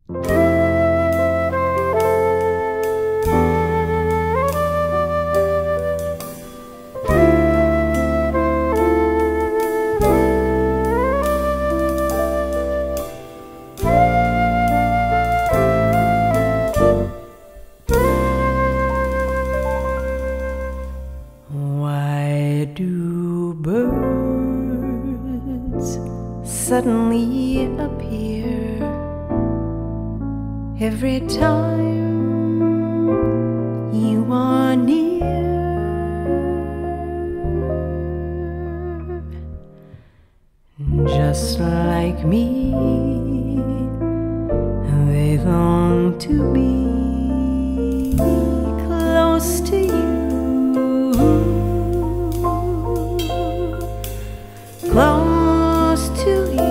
Suddenly appear every time you are near. Just like me, they long to be close to you, close to you.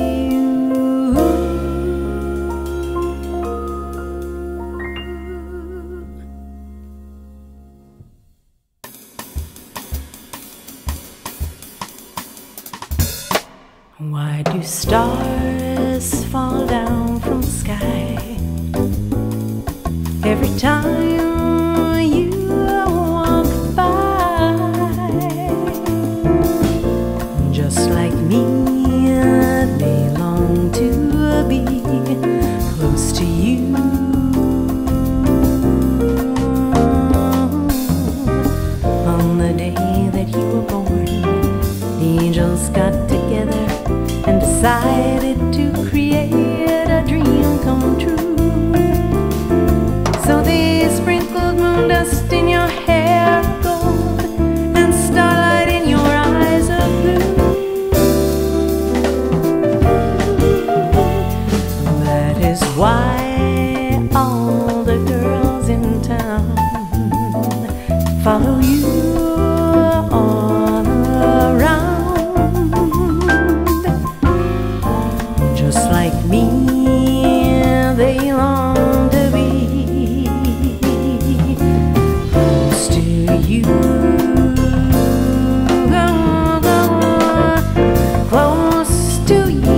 Why do stars fall down from the sky every time you walk by? Just like me, they long to be close to you. On the day that you were born, the angels got together and decided to create a dream come true. So they sprinkled moon dust in your hair of gold and starlight in your eyes of blue. That is why all the girls in town follow you all around. Just like me, they long to be close to you, close to you.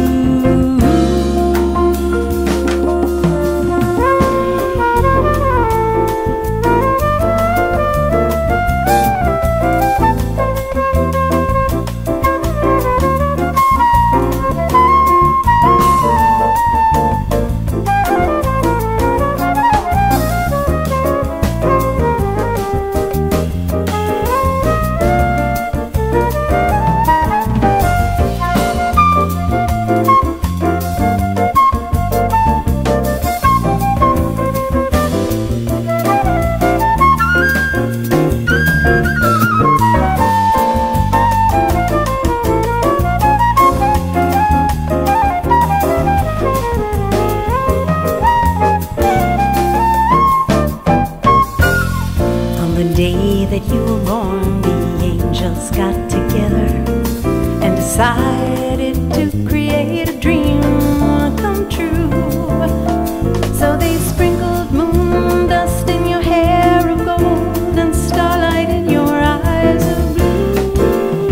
That you were born, the angels got together and decided to create a dream come true. So they sprinkled moon dust in your hair of gold and starlight in your eyes of blue.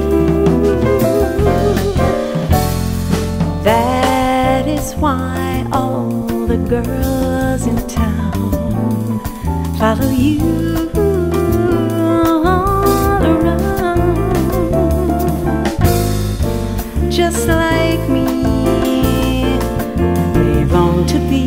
That is why all the girls in town follow you. Just like me, they long to be